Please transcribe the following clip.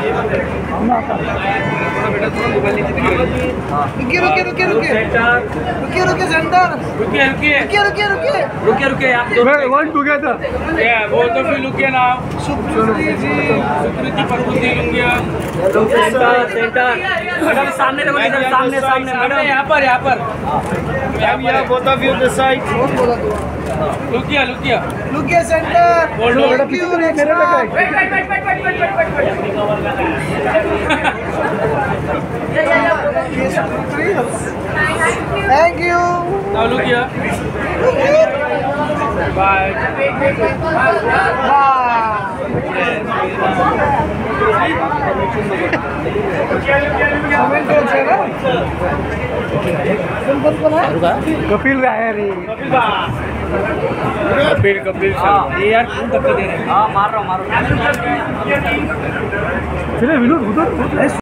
रुकिए रुकिए रुकिए रुकिए रुकिए रुकिए सेंटर रुकिए रुकिए रुकिए रुकिए रुकिए रुकिए रुकिए आप वन टुगेदर वो तो फिर लुकिए ना सुकृति जी सुकृति प्रकृति लुकिया सेंटर सेंटर मैडम सामने देखो इधर सामने सामने मैडम यहाँ पर both of you this side लुकिया लुकिया रुकिए सेंटर थैंक यू now लुकिया बाय कपिल है रे कपिल ये यार कौन धक्का दे रहे हैं हाँ मार रहा हूँ चले विनोद उधर